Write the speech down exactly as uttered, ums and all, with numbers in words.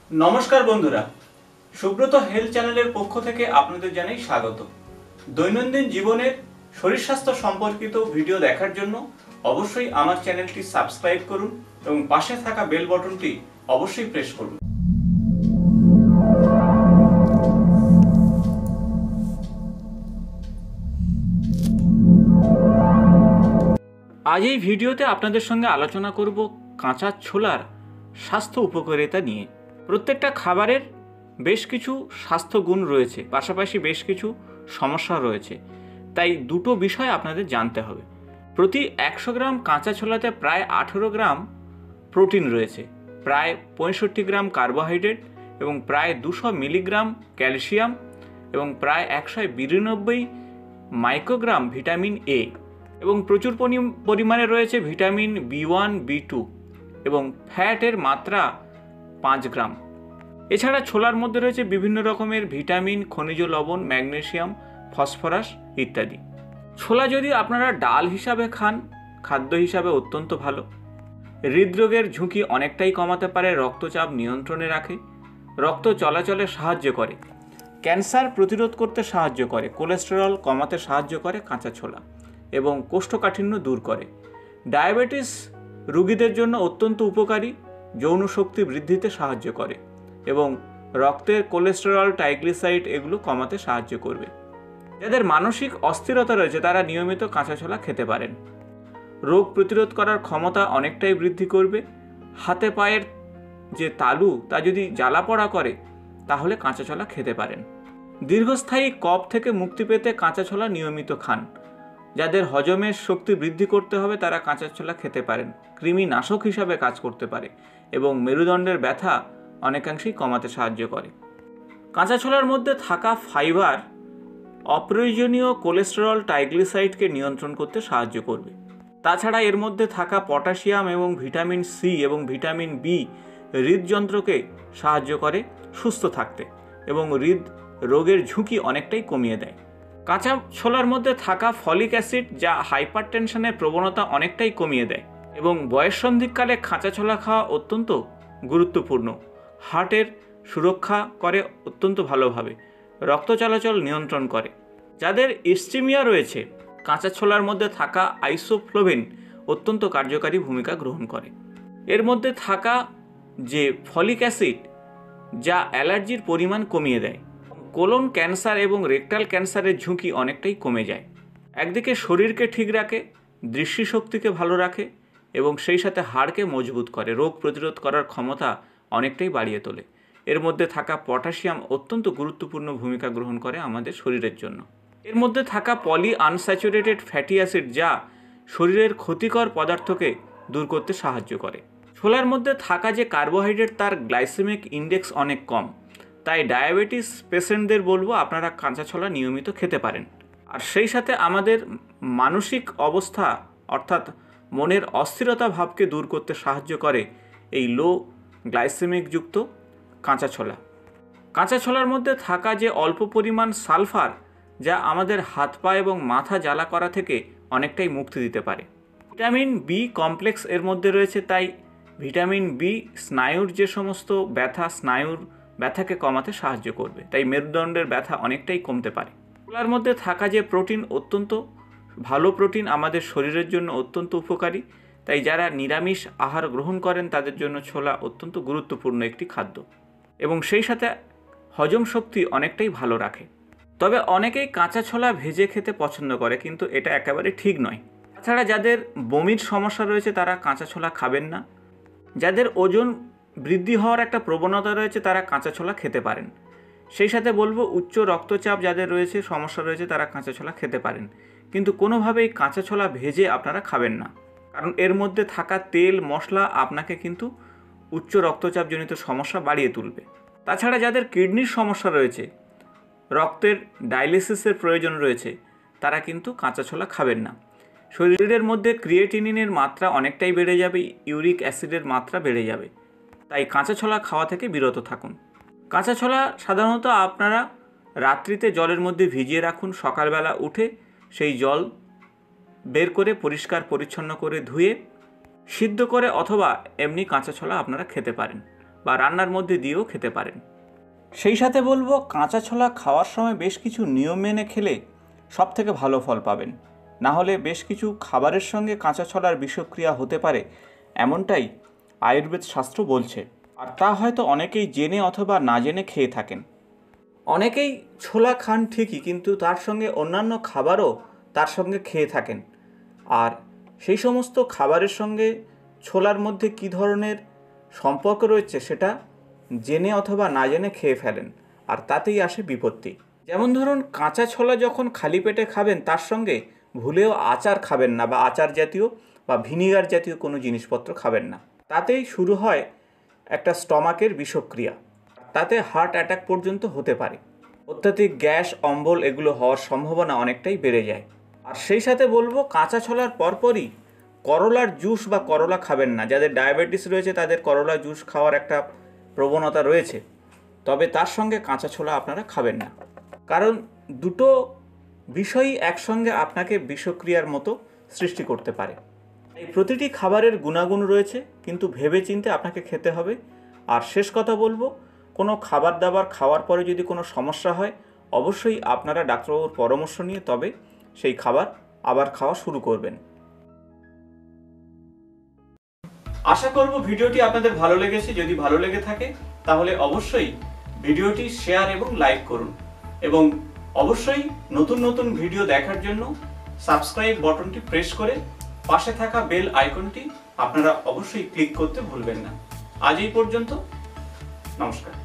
नमस्कार बंधुरा Subrat health channel पक्ष থেকে আপনাদের জানাই স্বাগত। দৈনন্দিন জীবনের শরীর স্বাস্থ্য সম্পর্কিত ভিডিও দেখার জন্য অবশ্যই আমার চ্যানেলটি সাবস্ক্রাইব করুন এবং পাশে থাকা বেল বাটনটি অবশ্যই প্রেস করুন। আজ এই ভিডিওতে আপনাদের সঙ্গে আলোচনা করব কাঁচা ছোলার স্বাস্থ্য উপকারিতা নিয়ে। প্রত্যেকটা খাবারের বেশ কিছু স্বাস্থ্য গুণ রয়েছে, পাশাপাশি বেশ কিছু সমস্যা রয়েছে, তাই দুটো বিষয় আপনাদের জানতে হবে। প্রতি একশো গ্রাম কাঁচা ছোলাতে প্রায় আঠেরো গ্রাম প্রোটিন রয়েছে, প্রায় পঁয়ষট্টি গ্রাম কার্বোহাইড্রেট এবং প্রায় দুশো মিলিগ্রাম ক্যালসিয়াম এবং প্রায় একশো বিরানব্বই মাইক্রোগ্রাম ভিটামিন এ এবং প্রচুর পরিমাণে রয়েছে vitamin B one B two এবং ফ্যাটের মাত্রা পাঁচ গ্রাম। এছাড়া ছোলার মধ্যে রয়েছে বিভিন্ন রকমের ভিটামিন, খনিজ লবণ, ম্যাগনেসিয়াম, ফসফরাস ইত্যাদি। ছোলা যদি আপনারা ডাল হিসাবে খান, খাদ্য হিসাবে অত্যন্ত ভালো। হৃদরোগের ঝুঁকি অনেকটাই কমাতে পারে, রক্তচাপ নিয়ন্ত্রণে রাখে, রক্ত চলাচলে সাহায্য করে, ক্যান্সার প্রতিরোধ করতে সাহায্য করে, কোলেস্টেরল কমাতে সাহায্য করে কাঁচা ছোলা এবং কোষ্ঠকাঠিন্য দূর করে। ডায়াবেটিস রোগীদের জন্য অত্যন্ত উপকারী, যৌন শক্তি বৃদ্ধিতে সাহায্য করে এবং রক্তের কোলেস্টেরল, ট্রাইগ্লিসারাইড এগুলো কমাতে সাহায্য করবে। যাদের মানসিক অস্থিরতা রয়েছে তারা নিয়মিত কাঁচা ছোলা খেতে পারেন। রোগ প্রতিরোধ করার ক্ষমতা অনেকটাই বৃদ্ধি করবে। হাতে পায়ের যে তালু তা যদি জ্বালা পোড়া করে তাহলে কাঁচা ছোলা খেতে পারেন। দীর্ঘস্থায়ী কফ থেকে মুক্তি পেতে কাঁচা ছোলা নিয়মিত খান। যাদের হজমের শক্তি বৃদ্ধি করতে হবে তারা কাঁচা ছোলা খেতে পারেন। কৃমিনাশক হিসাবে কাজ করতে পারে এবং মেরুদণ্ডের ব্যথা অনেকাংশেই কমাতে সাহায্য করে। কাঁচা ছোলার মধ্যে থাকা ফাইবার অপ্রয়োজনীয় কোলেস্টেরল, ট্রাইগ্লিসারাইডকে নিয়ন্ত্রণ করতে সাহায্য করবে। তাছাড়া এর মধ্যে থাকা পটাশিয়াম এবং ভিটামিন সি এবং ভিটামিন বি হৃদযন্ত্রকে সাহায্য করে সুস্থ থাকতে এবং হৃদ রোগের ঝুঁকি অনেকটাই কমিয়ে দেয়। কাঁচা ছোলার মধ্যে থাকা ফলিক অ্যাসিড যা হাইপারটেনশনের প্রবণতা অনেকটাই কমিয়ে দেয় এবং বয়ঃসন্ধিকালে কাঁচা ছোলা খাওয়া অত্যন্ত গুরুত্বপূর্ণ। হার্টের সুরক্ষা করে অত্যন্ত ভালোভাবে, রক্ত চলাচল নিয়ন্ত্রণ করে। যাদের ইস্টিমিয়া রয়েছে কাঁচা ছোলার মধ্যে থাকা আইসোফ্লোভিন অত্যন্ত কার্যকারী ভূমিকা গ্রহণ করে। এর মধ্যে থাকা যে ফলিক অ্যাসিড যা অ্যালার্জির পরিমাণ কমিয়ে দেয়, কোলন ক্যান্সার এবং রেকটাল ক্যান্সারের ঝুঁকি অনেকটাই কমে যায়। একদিকে শরীরকে ঠিক রাখে, দৃষ্টিশক্তিকে ভালো রাখে এবং সেই সাথে হাড়কে মজবুত করে, রোগ প্রতিরোধ করার ক্ষমতা অনেকটাই বাড়িয়ে তোলে। এর মধ্যে থাকা পটাশিয়াম অত্যন্ত গুরুত্বপূর্ণ ভূমিকা গ্রহণ করে আমাদের শরীরের জন্য। এর মধ্যে থাকা পলি আনস্যাচুরেটেড ফ্যাটি অ্যাসিড যা শরীরের ক্ষতিকর পদার্থকে দূর করতে সাহায্য করে। ছোলার মধ্যে থাকা যে কার্বোহাইড্রেট তার গ্লাইসেমিক ইন্ডেক্স অনেক কম, তাই ডায়াবেটিস পেশেন্টদের বলবো আপনারা কাঁচা ছোলা নিয়মিত খেতে পারেন। আর সেই সাথে আমাদের মানসিক অবস্থা অর্থাৎ মনের অস্থিরতা ভাবকে দূর করতে সাহায্য করে এই লো গ্লাইসেমিক যুক্ত কাঁচা ছোলা। কাঁচা ছোলার মধ্যে থাকা যে অল্প পরিমাণ সালফার যা আমাদের হাত পা এবং মাথা জ্বালা করা থেকে অনেকটাই মুক্তি দিতে পারে। ভিটামিন বি কমপ্লেক্স এর মধ্যে রয়েছে, তাই ভিটামিন বি স্নায়ুর যে সমস্ত ব্যথা, স্নায়ুর ব্যথাকে কমাতে সাহায্য করবে, তাই মেরুদণ্ডের ব্যথা অনেকটাই কমতে পারে। ছোলার মধ্যে থাকা যে প্রোটিন অত্যন্ত ভালো প্রোটিন, আমাদের শরীরের জন্য অত্যন্ত উপকারী, তাই যারা নিরামিষ আহার গ্রহণ করেন তাদের জন্য ছোলা অত্যন্ত গুরুত্বপূর্ণ একটি খাদ্য এবং সেই সাথে হজম শক্তি অনেকটাই ভালো রাখে। তবে অনেকেই কাঁচা ছোলা ভেজে খেতে পছন্দ করে, কিন্তু এটা একেবারে ঠিক নয়। তাছাড়া যাদের বমির সমস্যা রয়েছে তারা কাঁচা ছোলা খাবেন না। যাদের ওজন বৃদ্ধি হওয়ার একটা প্রবণতা রয়েছে তারা কাঁচা ছোলা খেতে পারেন। সেই সাথে বলবো উচ্চ রক্তচাপ যাদের রয়েছে, সমস্যা রয়েছে, তারা কাঁচা ছোলা খেতে পারেন, কিন্তু কোনোভাবেই কাঁচা ছোলা ভেজে আপনারা খাবেন না, কারণ এর মধ্যে থাকা তেল মশলা আপনাকে কিন্তু উচ্চ রক্তচাপজনিত সমস্যা বাড়িয়ে তুলবে। তাছাড়া যাদের কিডনির সমস্যা রয়েছে, রক্তের ডায়ালিসিসের প্রয়োজন রয়েছে, তারা কিন্তু কাঁচা ছোলা খাবেন না। শরীরের মধ্যে ক্রিয়েটিনিনের মাত্রা অনেকটাই বেড়ে যাবে, ইউরিক অ্যাসিডের মাত্রা বেড়ে যাবে, তাই কাঁচা ছোলা খাওয়া থেকে বিরত থাকুন। কাঁচা ছোলা সাধারণত আপনারা রাত্রিতে জলের মধ্যে ভিজিয়ে রাখুন, সকালবেলা উঠে সেই জল বের করে পরিষ্কার পরিচ্ছন্ন করে ধুয়ে সিদ্ধ করে অথবা এমনি কাঁচা ছোলা আপনারা খেতে পারেন, বা রান্নার মধ্যে দিয়েও খেতে পারেন। সেই সাথে বলবো, কাঁচা ছোলা খাওয়ার সময় বেশ কিছু নিয়ম মেনে খেলে সব থেকে ভালো ফল পাবেন। না হলে বেশ কিছু খাবারের সঙ্গে কাঁচা ছোলার বিষক্রিয়া হতে পারে, এমনটাই আয়ুর্বেদ শাস্ত্র বলছে। আর তা হয়তো অনেকেই জেনে অথবা না জেনে খেয়ে থাকেন। অনেকেই ছোলা খান ঠিকই, কিন্তু তার সঙ্গে অন্যান্য খাবারও তার সঙ্গে খেয়ে থাকেন। আর সেই সমস্ত খাবারের সঙ্গে ছোলার মধ্যে কী ধরনের সম্পর্ক রয়েছে সেটা জেনে অথবা না জেনে খেয়ে ফেলেন, আর তাতেই আসে বিপত্তি। যেমন ধরুন, কাঁচা ছোলা যখন খালি পেটে খাবেন, তার সঙ্গে ভুলেও আচার খাবেন না, বা আচার জাতীয় বা ভিনিগার জাতীয় কোনো জিনিসপত্র খাবেন না। তাতেই শুরু হয় একটা স্টমাকের বিষক্রিয়া, তাতে হার্ট অ্যাটাক পর্যন্ত হতে পারে। অত্যাধিক গ্যাস, অম্বল এগুলো হওয়ার সম্ভাবনা অনেকটাই বেড়ে যায়। আর সেই সাথে বলবো, কাঁচা ছোলার পরপরই করলার জুস বা করলা খাবেন না। যাদের ডায়াবেটিস রয়েছে তাদের করলা জুস খাওয়ার একটা প্রবণতা রয়েছে, তবে তার সঙ্গে কাঁচা ছোলা আপনারা খাবেন না, কারণ দুটো বিষয়ই একসঙ্গে আপনাকে বিষক্রিয়ার মতো সৃষ্টি করতে পারে। এই প্রতিটি খাবারের গুণাগুণ রয়েছে, কিন্তু ভেবে চিন্তে আপনাকে খেতে হবে। আর শেষ কথা বলবো, কোনো খাবার দাবার খাওয়ার পরে যদি কোনো সমস্যা হয়, অবশ্যই আপনারা ডাক্তারবাবুর পরামর্শ নিয়ে তবে সেই খাবার আবার খাওয়া শুরু করবেন। আশা করব ভিডিওটি আপনাদের ভালো লেগেছে। যদি ভালো লেগে থাকে তাহলে অবশ্যই ভিডিওটি শেয়ার এবং লাইক করুন, এবং অবশ্যই নতুন নতুন ভিডিও দেখার জন্য সাবস্ক্রাইব বাটনটি প্রেস করে পাশে থাকা বেল আইকনটি আপনারা অবশ্যই ক্লিক করতে ভুলবেন না। আজ এই পর্যন্ত, নমস্কার।